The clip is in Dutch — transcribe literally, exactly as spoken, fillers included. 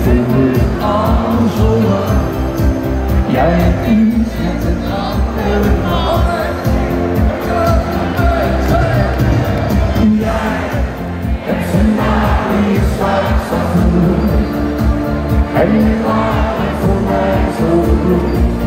Jij kiest het allemaal. Jij hebt zijn naam in je zwart gevoel. En je maakt voor mij zo goed.